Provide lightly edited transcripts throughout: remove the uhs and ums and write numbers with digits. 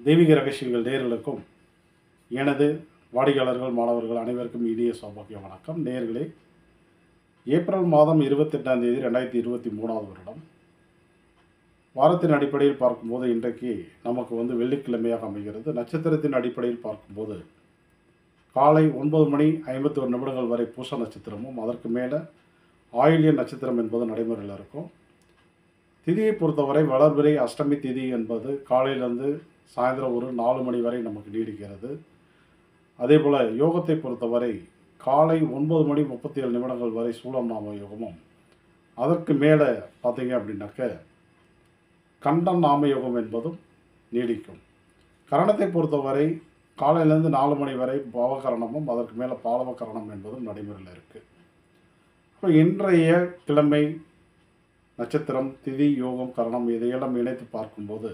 தெய்வீக ரகசியங்கள் நேயர்களுக்கும் எனது வாடிக்கையாளர்கள் மாணவர்கள் அனைவருக்கும் இனிய சௌபாகிய வணக்கம். நேயர்களே, ஏப்ரல் மாதம் 28ஆம் தேதி 2023 வருடம் வாரத்தின் அடிப்படையில் பார்க்கும்போது இன்றைக்கு நமக்கு வெள்ளிக்கிழமையாக அமைகிறது. நட்சத்திரத்தின் அடிப்படையில் பார்க்கும்போது காலை 9 மணி 51 நிமிடங்கள் வரை பூச நட்சத்திரமும் அதற்கு மேலே ஆயில்ய நட்சத்திரம் என்பது நடைமுறையில் இருக்கும். திதியை பொறுத்தவரை வளர்பிறை அஷ்டமி திதி என்பது காலையிலேருந்து சாயந்தரம் ஒரு 4 மணி வரை நமக்கு நீடிக்கிறது. அதே போல் யோகத்தை பொறுத்தவரை காலை 9 மணி 37 நிமிடங்கள் வரை சூலம் நாம யோகமும் அதற்கு மேலே பார்த்தீங்க அப்படின்னாக்க கண்டம் நாம யோகம் என்பதும் நீடிக்கும். கரணத்தை பொறுத்தவரை காலையிலேருந்து 4 மணி வரை பாவகரணமும் அதற்கு மேலே பாலவ கரணம் என்பதும் நடைமுறையில் இருக்குது. இப்போ இன்றைய கிழமை நட்சத்திரம் திதி யோகம் கரணம் இதையெல்லாம் இணைத்து பார்க்கும்போது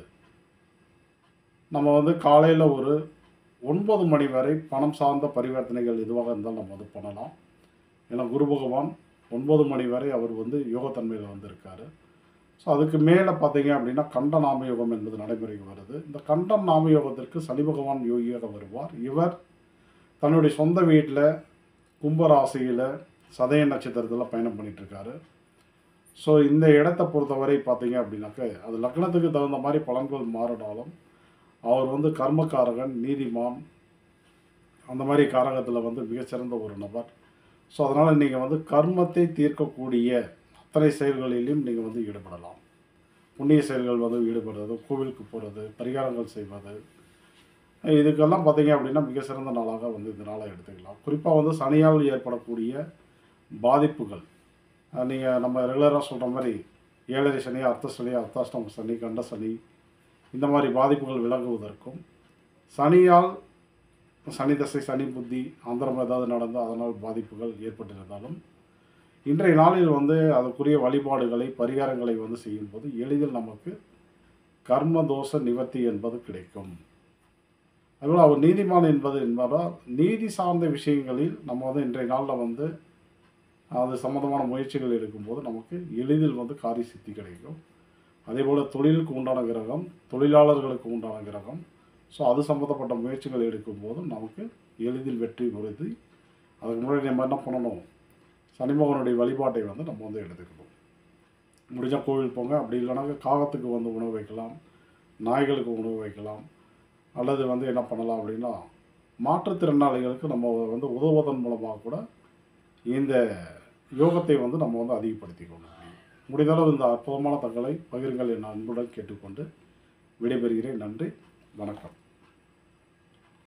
நம்ம காலையில் ஒரு 9 மணி வரை பணம் சார்ந்த பரிவர்த்தனைகள் எதுவாக இருந்தால் நம்ம பண்ணலாம். ஏன்னா குரு பகவான் 9 மணி வரை அவர் யோகத்தன்மையில் வந்திருக்காரு. ஸோ அதுக்கு மேலே பார்த்தீங்க அப்படின்னா கண்ட நாம யோகம் என்பது நடைமுறைக்கு வருது. இந்த கண்டம் நாம யோகத்திற்கு சனி பகவான் யோகியாக வருவார். இவர் தன்னுடைய சொந்த வீட்டில் கும்பராசியில் சதய நட்சத்திரத்தில் பயணம் பண்ணிகிட்ருக்காரு. ஸோ இந்த இடத்தை பொறுத்தவரை பார்த்தீங்க அப்படின்னாக்க அது லக்னத்துக்கு தகுந்த மாதிரி பலன்கள் மாறினாலும் அவர் கர்மக்காரகன், நீதிமான், அந்த மாதிரி காரகத்தில் மிகச்சிறந்த ஒரு நபர். ஸோ அதனால் நீங்கள் கர்மத்தை தீர்க்கக்கூடிய அத்தனை செயல்களிலும் நீங்கள் ஈடுபடலாம். புண்ணிய செயல்கள் ஈடுபடுறது, கோவிலுக்கு போகிறது, பரிகாரங்கள் செய்வது, இதுக்கெல்லாம் பார்த்தீங்க அப்படின்னா மிக சிறந்த நாளாக இந்த நாளை எடுத்துக்கலாம். குறிப்பாக சனியால் ஏற்படக்கூடிய பாதிப்புகள், நீங்கள் நம்ம ரெகுலராக சொல்கிற மாதிரி 7.5 சனி, அர்த்த சனி, அர்த்தாஷ்டம சனி, கண்ட சனி, இந்த மாதிரி பாதிப்புகள் விலகுவதற்கும், சனியால் சனி தசை, சனி புத்தி, அந்தரம் ஏதாவது நடந்தால் அதனால் பாதிப்புகள் ஏற்பட்டிருந்தாலும் இன்றைய நாளில் அதுக்குரிய வழிபாடுகளை பரிகாரங்களை செய்யும்போது எளிதில் நமக்கு கர்மதோஷ நிவர்த்தி என்பது கிடைக்கும். அதுபோல் அவர் நீதிமான் என்பதால் நீதி சார்ந்த விஷயங்களில் நம்ம இன்றைய நாளில் அது சம்மந்தமான முயற்சிகள் எடுக்கும்போது நமக்கு எளிதில் காரிய சித்தி கிடைக்கும். அதே போல் தொழிலுக்கு உண்டான கிரகம், தொழிலாளர்களுக்கு உண்டான கிரகம். ஸோ அது சம்மந்தப்பட்ட முயற்சிகள் எடுக்கும்போது நமக்கு எளிதில் வெற்றி வருது. அதுக்கு முன்னாடி நம்ம என்ன பண்ணணும், சனிமகனுடைய வழிபாட்டை நம்ம எடுத்துக்கணும். முடிஞ்சால் கோவில் போங்க, அப்படி இல்லைனா காகத்துக்கு உணவு வைக்கலாம், நாய்களுக்கு உணவு வைக்கலாம், அல்லது என்ன பண்ணலாம் அப்படின்னா மாற்றுத்திறனாளிகளுக்கு நம்ம உதவுவதன் மூலமாக கூட இந்த யோகத்தை நம்ம அதிகப்படுத்திக்கணும். முடிந்தளவு இந்த அற்புதமான தகவலை பகிருங்கள் என அன்புடன் கேட்டுக்கொண்டு விடைபெறுகிறேன். நன்றி, வணக்கம்.